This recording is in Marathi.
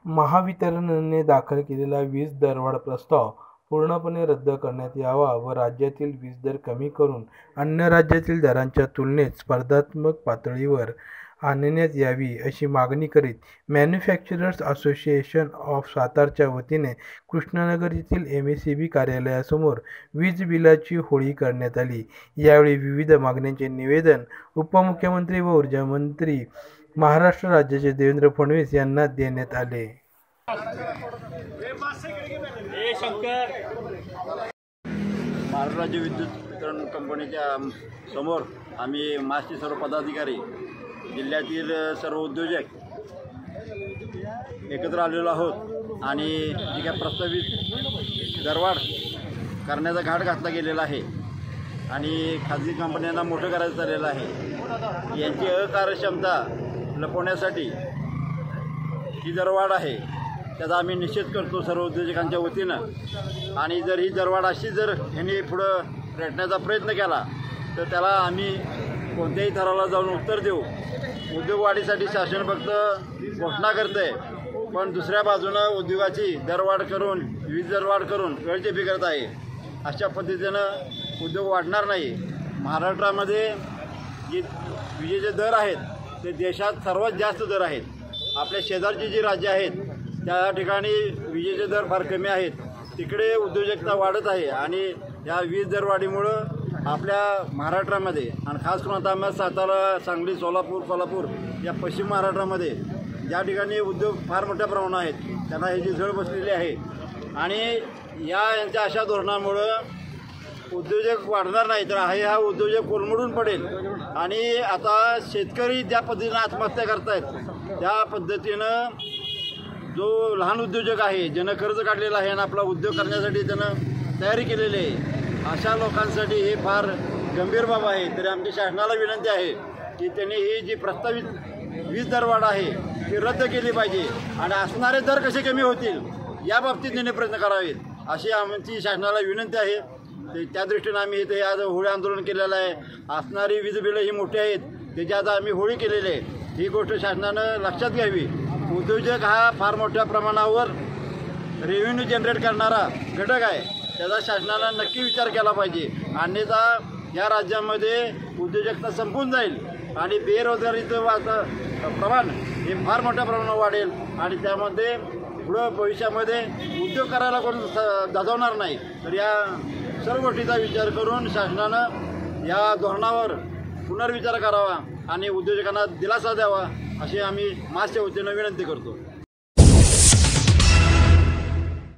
महावितरणने दाखल केलेला वीज दरवाढ प्रस्ताव पूर्णपणे रद्द करण्यात यावा व राज्यातील वीज दर कमी करून अन्य राज्यातील दरांच्या तुलनेत स्पर्धात्मक पातळीवर आणण्यात यावी अशी मागणी करीत मॅन्युफॅक्चरर्स असोसिएशन ऑफ सातारच्या वतीने कृष्णनगर येथील MACB कार्यालयासमोर वीज बिलाची होळी करण्यात आली। यावेळी विविध मागण्यांचे निवेदन उपमुख्यमंत्री व ऊर्जामंत्री महाराष्ट्र राज्याचे देवेंद्र फडणवीस यांना देण्यात आले। महाराष्ट्र राज्य विद्युत वितरण कंपनीच्या समोर आम्ही मासचे सर्व पदाधिकारी, जिल्ह्यातील सर्व उद्योजक एकत्र आलेलो आहोत आणि जी काय प्रस्तावित दरवाढ करण्याचा घाट घातला गेलेला आहे आणि खाजगी कंपन्यांना मोठं करायचं चाललेलं आहे। यांची अकार्यक्षमता लपवण्यासाठी ही दरवाढ आहे, त्याचा आम्ही निषेध करतो सर्व उद्योजकांच्या वतीनं। आणि जर ही दरवाढ अशी जर ह्यांनी पुढं रेटण्याचा प्रयत्न केला तर त्याला आम्ही कोणत्याही थराला जाऊन उत्तर देऊ। उद्योगवाढीसाठी शासन फक्त घोषणा करते, पण दुसऱ्या बाजूनं उद्योगाची दरवाढ करून वीज दरवाढ करून वेळचेपी करत आहे। अशा पद्धतीनं उद्योग वाढणार नाही। महाराष्ट्रामध्ये जे विजेचे दर आहेत ते देशात सर्वात जास्त दर आहेत। आपल्या शेजारची जी राज्य आहेत त्या ठिकाणी विजेचे दर फार कमी आहेत, तिकडे उद्योजकता वाढत आहे आणि या वीज दरवाढीमुळं आपल्या महाराष्ट्रामध्ये आणि खास करून आता सातारा, सांगली, सोलापूर, कोल्हापूर या पश्चिम महाराष्ट्रामध्ये ज्या ठिकाणी उद्योग फार मोठ्या प्रमाणात आहेत त्यांना ह्याची झळ बसलेली आहे। आणि यांच्या अशा धोरणामुळं उद्योजक वाढणार नाही तर हा उद्योजक कोलमडून पडेल। आणि आता शेतकरी ज्या पद्धतीनं आत्महत्या करतायत त्या पद्धतीनं जो लहान उद्योजक आहे, ज्यानं कर्ज काढलेलं आहे आणि आपला उद्योग करण्यासाठी त्यानं तयारी केलेली आहे, अशा लोकांसाठी हे फार गंभीर बाब आहे। तरी आमची शासनाला विनंती आहे की त्यांनी ही जी प्रस्तावित वीज दरवाढ आहे ती रद्द केली पाहिजे आणि असणारे दर कसे कमी होतील या बाबतीत त्यांनी प्रयत्न करावेत अशी आमची शासनाला विनंती आहे। त्या दृष्टीनं आम्ही इथे आज होळी आंदोलन केलेलं आहे। असणारी वीज बिलं ही मोठी आहेत, त्याची आता आम्ही होळी केलेली आहे। ही गोष्ट शासनानं लक्षात घ्यावी। उद्योजक हा फार मोठ्या प्रमाणावर रेव्हेन्यू जनरेट करणारा घटक आहे, त्याचा शासनानं नक्की विचार केला पाहिजे। अन्यथा या राज्यामध्ये उद्योजकता संपून जाईल आणि बेरोजगारीचं प्रमाण हे फार मोठ्या प्रमाणावर वाढेल आणि त्यामध्ये पुढं भविष्यामध्ये उद्योग करायला कोण दाखवणार नाही। तर या सर्व गोष्टीचा विचार करून शासनानं या धोरणावर पुनर्विचार करावा आणि उद्योजकांना दिलासा द्यावा अशी आम्ही मासच्या वतीनं विनंती करतो।